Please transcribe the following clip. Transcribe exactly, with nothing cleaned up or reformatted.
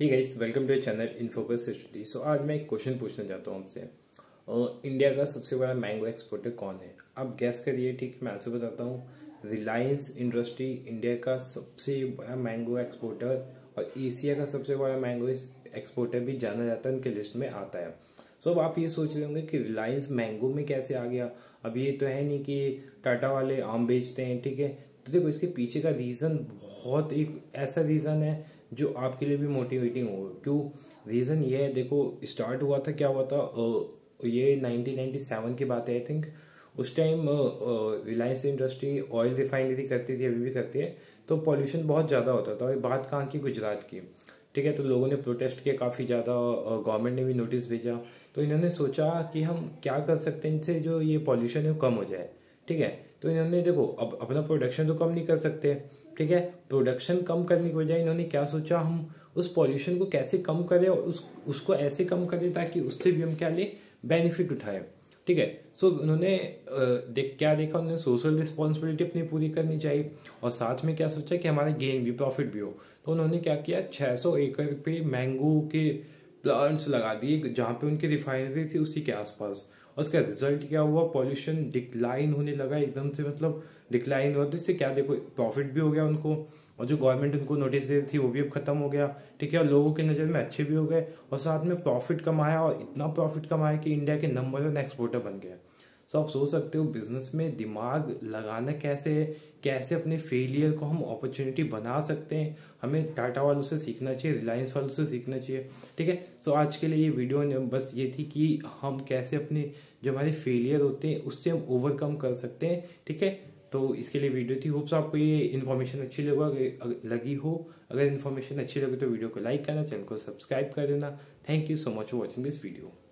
Hey guys, welcome to channel Infocus study. So आज मैं एक क्वेश्चन पूछना चाहता हूँ आपसे। इंडिया का सबसे बड़ा मैंगो एक्सपोर्टर कौन है? आप गैस करिए। ठीक है, मैं आंसर बताता हूँ। रिलायंस इंडस्ट्री इंडिया का सबसे बड़ा मैंगो एक्सपोर्टर और एशिया का सबसे बड़ा मैंगो एक्सपोर्टर भी जाना जाता है, उनके लिस्ट में आता है। सो अब आप ये सोच रहे होंगे कि रिलायंस मैंगो में कैसे आ गया। अब ये तो है नहीं कि टाटा वाले आम बेचते हैं, ठीक है। तो देखो, इसके पीछे का रीज़न बहुत एक ऐसा रीज़न है जो आपके लिए भी मोटिवेटिंग होगा। क्यों? रीज़न ये है, देखो स्टार्ट हुआ था, क्या हुआ था, अ, ये नाइनटीन नाइंटी सेवन की बात है आई थिंक। उस time Reliance industry oil refinery करती थी, अभी भी करती है। तो पॉल्यूशन बहुत ज़्यादा होता था। और बात कहाँ की? गुजरात की, ठीक है। तो लोगों ने प्रोटेस्ट किया काफ़ी ज़्यादा, गवर्नमेंट ने भी नोटिस भेजा। तो इन्होंने सोचा कि हम क्या कर सकते हैं, इनसे जो ये पॉल्यूशन है वो कम हो जाए, ठीक है। तो इन्होंने देखो, अब अपना प्रोडक्शन तो कम नहीं कर सकते, ठीक है। प्रोडक्शन कम करने की बजाय इन्होंने क्या सोचा, हम उस पॉल्यूशन को कैसे कम करें और उस उसको ऐसे कम करें ताकि उससे भी हम क्या ले बेनिफिट उठाएं, ठीक है। सो so, उन्होंने देख क्या देखा, उन्होंने सोशल रिस्पॉन्सिबिलिटी अपनी पूरी करनी चाहिए और साथ में क्या सोचा कि हमारा गेन भी, प्रॉफिट भी हो। तो उन्होंने क्या किया, छह सौ एकड़ पे मैंगो के प्लांट्स लगा दिए जहाँ पे उनकी रिफाइनरी थी उसी के आसपास। और उसका रिजल्ट क्या हुआ, पॉल्यूशन डिक्लाइन होने लगा एकदम से, मतलब डिक्लाइन हुआ। तो इससे क्या, देखो प्रॉफिट भी हो गया उनको, और जो गवर्नमेंट उनको नोटिस दे रही थी वो भी अब खत्म हो गया, ठीक है। और लोगों की नज़र में अच्छे भी हो गए और साथ में प्रॉफिट कमाया, और इतना प्रॉफिट कमाया कि इंडिया के नंबर वन एक्सपोर्टर बन गया। सो आप सोच सकते हो बिजनेस में दिमाग लगाना कैसे है, कैसे अपने फेलियर को हम अपॉर्चुनिटी बना सकते हैं। हमें टाटा वालों से सीखना चाहिए, रिलायंस वालों से सीखना चाहिए, ठीक है। सो आज के लिए ये वीडियो बस ये थी कि हम कैसे अपने जो हमारे फेलियर होते हैं उससे हम ओवरकम कर सकते हैं, ठीक है। तो इसके लिए वीडियो थी। होप्स आपको ये इन्फॉर्मेशन अच्छी लगा लगी हो। अगर इन्फॉर्मेशन अच्छी लगी तो वीडियो को लाइक करना, चैनल को सब्सक्राइब कर देना। Thank you so much for watching this video.